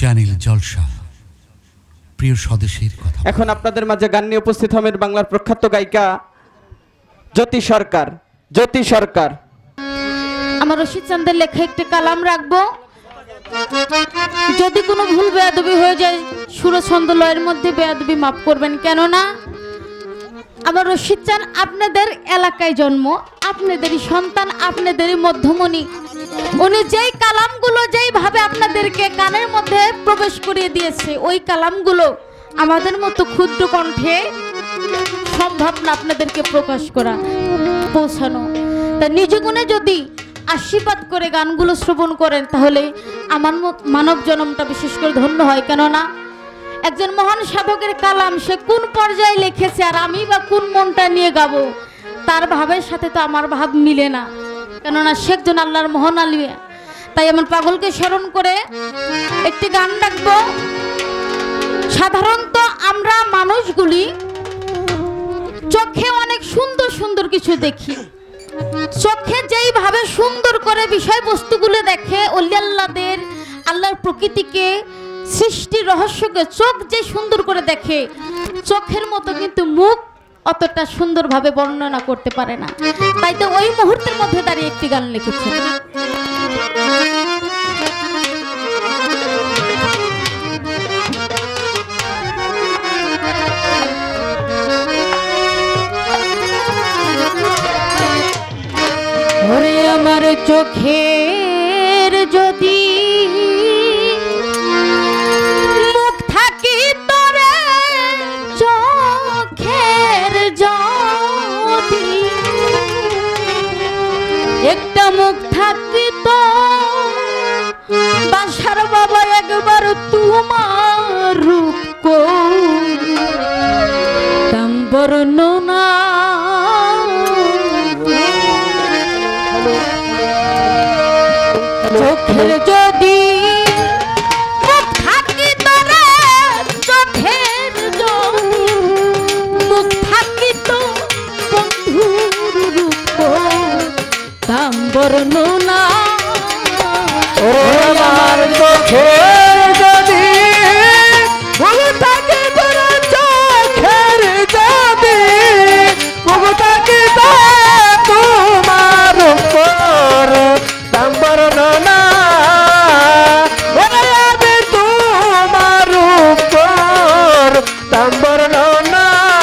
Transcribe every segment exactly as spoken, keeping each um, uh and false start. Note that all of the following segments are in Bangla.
চ্যানেল জলসা প্রিয় স্বদেশের কথা। এখন আপনাদের মাঝে গান নিয়ে উপস্থিত হবেন বাংলার প্রখ্যাত গায়িকা জ্যোতি সরকার। জ্যোতি সরকার। আমার রশিদ চান্দের লেখা একটি কালাম রাখবো, যদি কোনো ভুল বেয়াদবি হয়ে যায় সুর ছন্দ লয়ের মধ্যে বেয়াদবি মাফ করবেন, কেননা আমার রশিদ চান আপনাদের এলাকায় জন্ম, আপনাদেরই সন্তান, আপনাদেরই মধ্যমণি। উনি যেই কালামগুলো যেইভাবে আপনাদেরকে কানের মধ্যে প্রবেশ করিয়ে দিয়েছে, ওই কালামগুলো আমাদের মতো ক্ষুদ্র কণ্ঠে সম্ভব না আপনাদেরকে প্রকাশ করা, পৌঁছানো। তা নিজ গুণে যদি আশীর্বাদ করে গানগুলো শ্রবণ করেন তাহলে আমার মানব জন্মটা বিশেষ করে ধন্য হয়। কেননা একজন মহান সাধকের কালাম সে কোন পর্যায়ে লিখেছে আর আমি বা কোন মনটা নিয়ে গাবো, তার ভাবের সাথে তো আমার ভাব মিলে না, কেননা সে একজন আল্লাহর মোহন আলিয়া। তাই আমার পাগলকে স্মরণ করে একটি গান রাখবো। সাধারণত আমরা মানুষগুলি চোখে অনেক সুন্দর সুন্দর কিছু দেখি, চোখে যেইভাবে সুন্দর করে বিষয়বস্তুগুলো দেখে, অলি আল্লাহদের আল্লাহর প্রকৃতিকে সৃষ্টি রহস্যকে চোখ যে সুন্দর করে দেখে, চোখের মতো কিন্তু মুখ অতটা সুন্দরভাবে বর্ণনা করতে পারে না। তাই তো ওই মুহূর্তের মধ্যে দাঁড়িয়ে একটি গান লিখেছে। ওরে আমার চোখের যদি মুখ থাকি তোরে, চোখের যদি একটা মুখ থাকি তো বাসার বাবা একবার তোমার রূপ করতাম বর্ণনা। চোখের যদি মুখ থাকি তোরে, চোখের যদি মুখ থাকি তো বন্ধুর রূপ করতাম বর্ণনা। আমার চোখের যদি মুখ থাকি তোরে, চোখের যদি মুখ থাকি তো তোমার উপর দাম বর্ণনা। আমি তোমার উপর দাম বর্ণনা।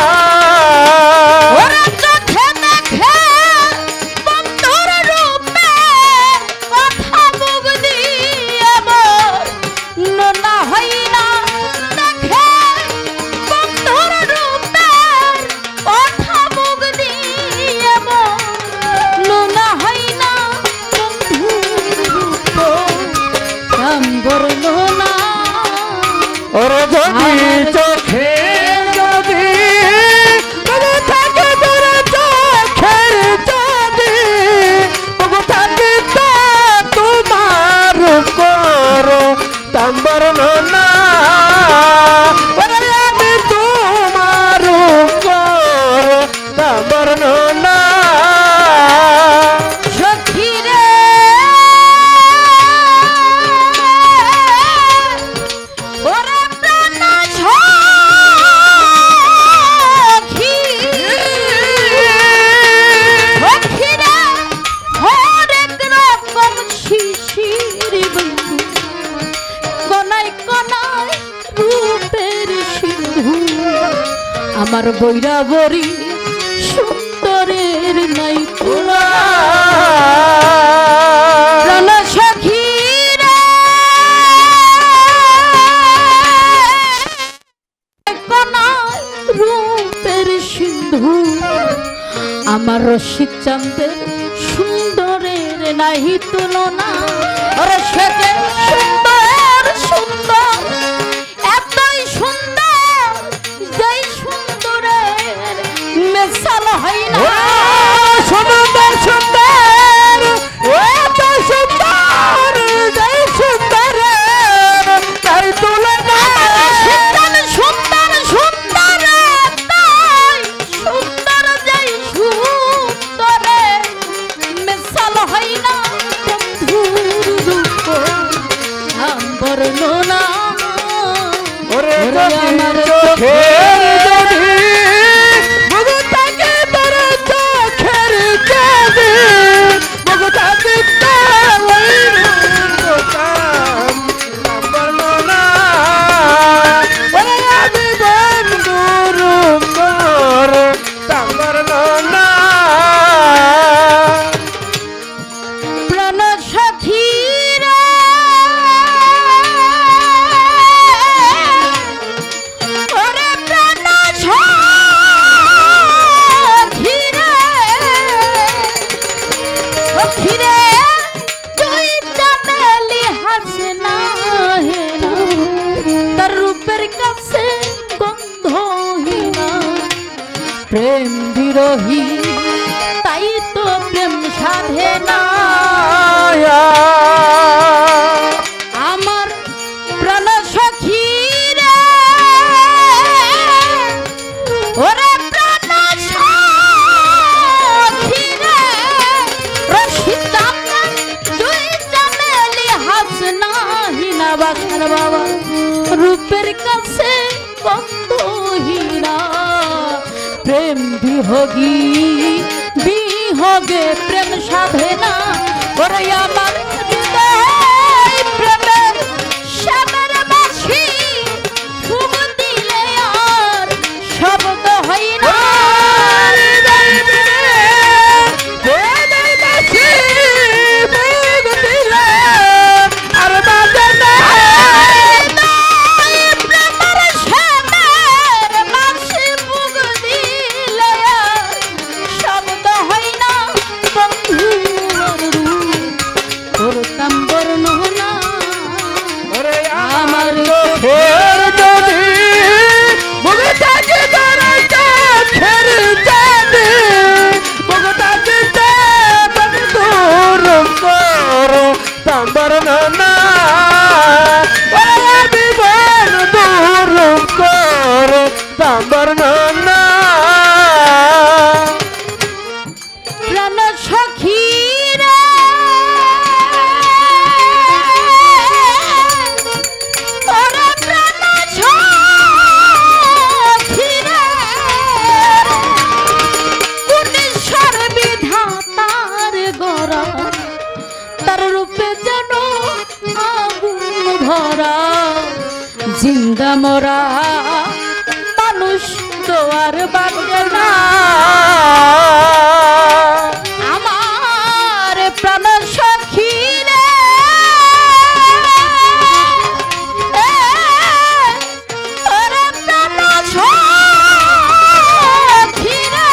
চোখে দেখে বন্ধুর রূপে কথা মুখ দিয়ে বর্ণনা হয় না, দেখে বন্ধুর রূপে কথা মুখ দিয়ে বর্ণনা হয় না, বর্ণনা। ওরে যদি চোখে যদি মুখ থাকে তোরে, চোখের যদি মুখ থাকে তো তোমার করো দাম বর্ণনা। ওরে আমি তোমার করো দাম বর্ণনা। আমার বৈরাবরী সুন্দরের নাই তুলা, প্রাণ সখী রে কনায় রূপের সিন্ধু। আমার রশিদ চান্দের সুন্দরের নাই তুলনা। ওরে সে যে সুন্দর সুন্দর, এতই সুন্দর যেই সুন্দরের মেশাল হয় না। সুন্দর সুন্দর এত সুন্দর যেই সুন্দরের তাই তুলনা। সুন্দর সুন্দর তাই সুন্দর যেই সুন্দরের মেশাল হয় না। বন্ধুর রূপ যদি চোখের যদি মুখটাকে তোর চোখের যদি মুখটাকে ওই রূপকাম নাম্বার না ওরে আমি বন্ধু রূপর নাম্বার না প্রাণ সাথী রে ওরে প্রাণ সাথী রে সখী রে তুই চাঁদেলি হাসে না হে না তার রূপের কাছে গন্ধহীনা প্রেম বিরোহী তাই তো প্রেম সাধে না আমার প্রাণ সখী রে ওরে প্রাণ সখী রে রসিদা তুই চামেলি হাস নাহিনা বাসার বাবা রূপের কাছে বন্ধহীনা প্রেম বিহোগী বিহোগে প্রেম সাধে না ওরে আমার হৃদয় প্রেমের শ্যামের বাঁশি ফুঁক দিলে আর শব্দ হয় না প্রাণ সখী রে ওরে প্রাণ সখী রে কুটিশ্বর বিধাতার গড়া তার রূপে যেন আগুন ভরা জিন্দা মরা মানুষ তো আর বাঁচে না আমার প্রাণ সখী রে ওরে প্রাণ সখী রে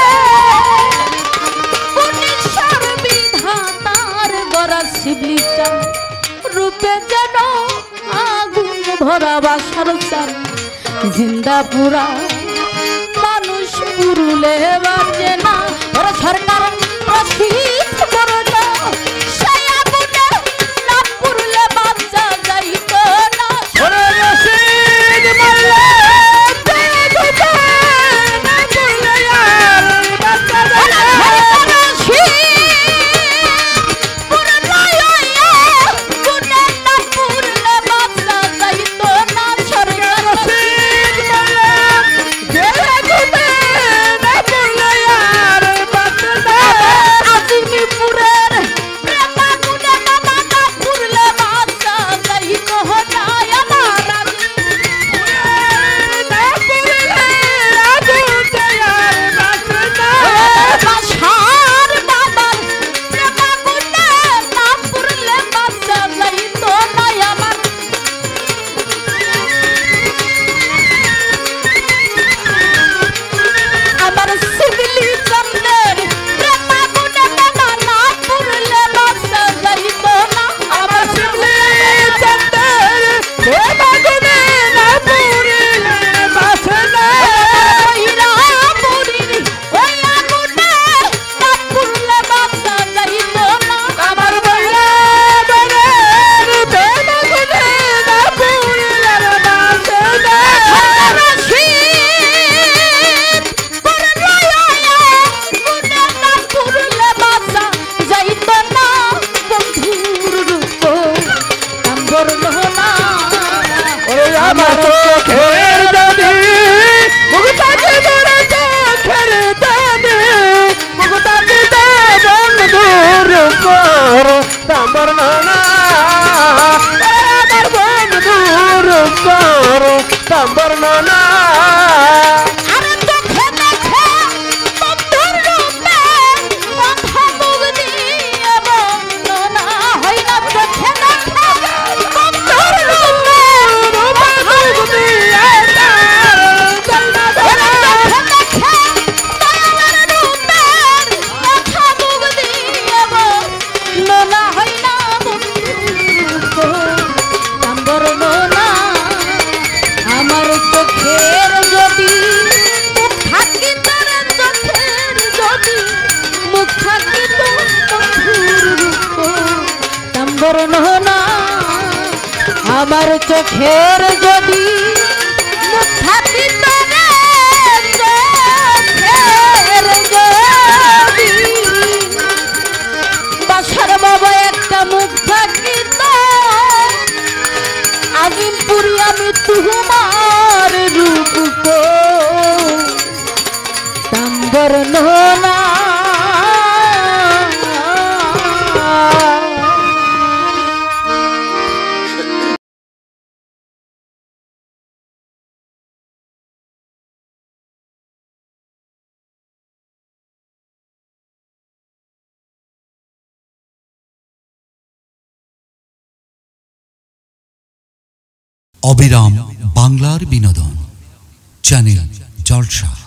কুটিশ্বর বিধাতার গড়া শিবলিটা রূপে যেন আগুন ভরা বাসার চান জিন্দা পুরা মানুষ পুরুলে বাজে না ওরা সরকার প্রসিদ্ধ করো না সেই আগুনে না পুরুলে বাচ্চা যাইত না ওরে রশিদ মারলে দেখতে না বলে আর বাচ্চা আমার চোখে বর্ণনা আমার বন্ধুর রূপর দাম বর্ণনা আরে চোখে দেখে বন্ধুর রূপে কথা মুখ দিয়ে বর্ণনা হয় না চোখে দেখে বন্ধুর রূপে কথা মুখ দিয়ে বর্ণনা চোখে দেখে দয়ালের রূপে কথা মুখ দিয়ে বর্ণনা হয় না দাম বর্ণনা আমার চোখের যদি মুখ থাকিত রে চোখের যদি মুখ থাকিত বন্ধুর রূপ দাম বর্ণনা আমার চোখের যদি মুখ থাকিত রে চোখের যদি বাসার বাবা একটা মুখ থাকিত আজিমপুরি আমি তোমার রূপ কো দাম বর্ণনা অবিরাম বাংলার বিনোদন চ্যানেল জলসা।